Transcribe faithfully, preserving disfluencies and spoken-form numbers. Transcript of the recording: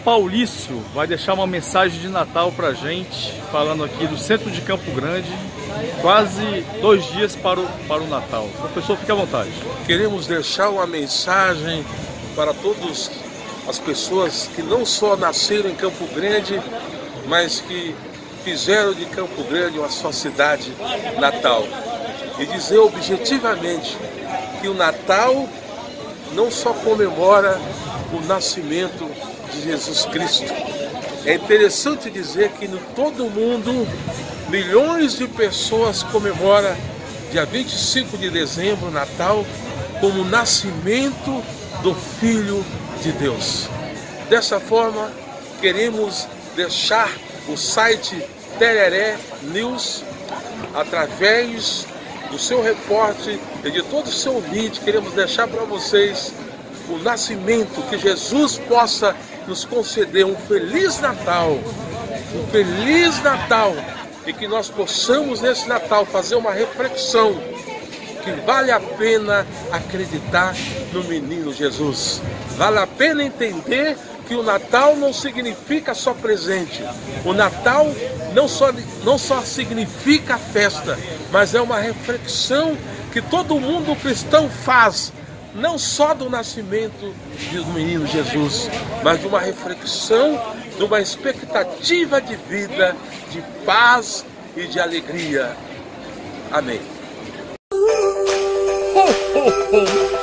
Paulício vai deixar uma mensagem de Natal pra gente, falando aqui do centro de Campo Grande, quase dois dias para o, para o Natal. Professor, fique à vontade. Queremos deixar uma mensagem para todas as pessoas que não só nasceram em Campo Grande, mas que fizeram de Campo Grande uma sua cidade natal. E dizer objetivamente que o Natal não só comemora o nascimento de Jesus Cristo. É interessante dizer que em todo o mundo, milhões de pessoas comemoram dia vinte e cinco de dezembro, Natal, como o nascimento do Filho de Deus. Dessa forma, queremos deixar o site Tereré News, através do seu repórter e de todo o seu ouvinte, queremos deixar para vocês o nascimento, que Jesus possa nos conceder um Feliz Natal, um Feliz Natal, e que nós possamos nesse Natal fazer uma reflexão, que vale a pena acreditar no menino Jesus, vale a pena entender que o Natal não significa só presente, o Natal não só, não só significa festa, mas é uma reflexão que todo mundo cristão faz, não só do nascimento do menino Jesus, mas de uma reflexão, de uma expectativa de vida, de paz e de alegria. Amém. Ho, ho, ho.